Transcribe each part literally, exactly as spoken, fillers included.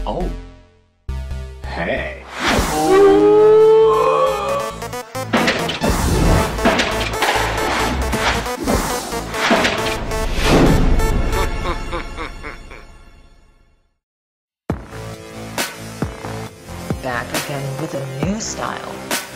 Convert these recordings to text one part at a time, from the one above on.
Oh. Hey. Back again with a new style.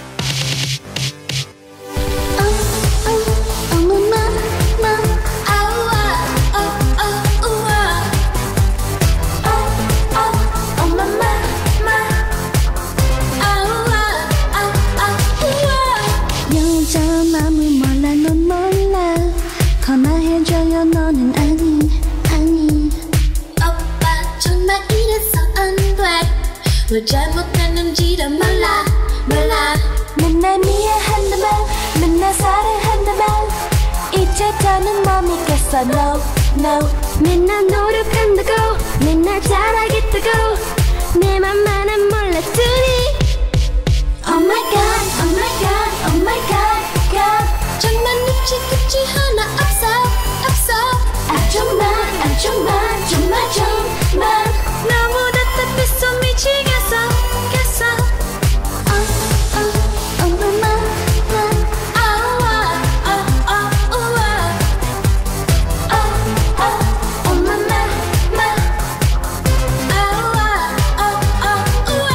전화해줘요 너는 아니 아니 오빠 정말 이래서 안돼 뭘 잘못했는지도 몰라 몰라 맨날 미안한다만 맨날 사랑한다만 이제 더는 못 믿겠어 no no 맨날 노력한다고 맨날 잘하겠다고 내 맘만은 몰랐더니 Oh my god oh my god oh my god god 정말 눈치 끝이 하나 없어 없어 아 정말 아 정말 정말 정말 너무 답답해서 미치겠어 겠어 Oh oh oh mama 아우아 아아 우아 Oh oh oh mama ma 아우아 아아 우아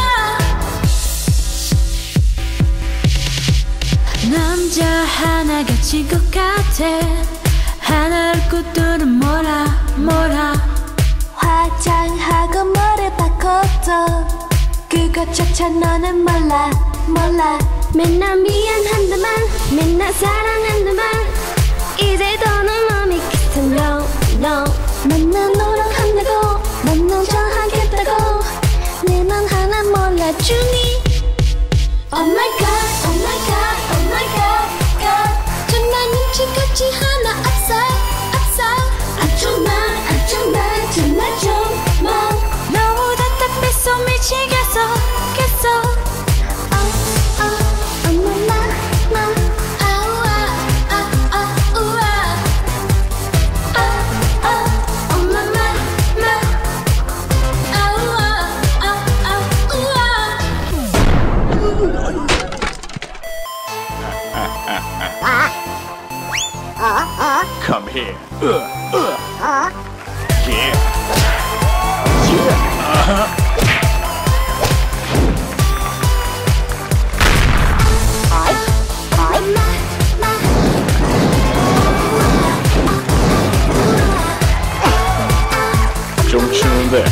남자 하나가 진 것 같아 하나를 꽃들은 뭐라 뭐라 화장하고 머리 바꿔도 그것조차 너는 몰라 몰라 맨날 미안한다만 맨날 사랑한다만 이제 더는 못 믿겠어 no no 맨날 노력한다고 맨날 잘하겠다고 내 맘 하나 몰라주니 Oh my god oh my god oh my god god 정말 눈치까지 하나 없어 없어 아 정말 아 정말 정말 정말 너무 답답해서 미치겠어 겠어 Oh oh oh mama ma 아우아 아아 우아 Oh oh oh mama ma 아우아 아아 우아 Come here. Uh, uh. Yeah. Yeah. Uh-huh. 좀 추운데.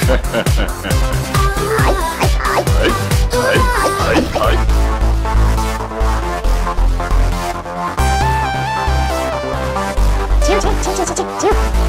아이, 아이, 아이, 아이. 지우 지우 지우 지우 지우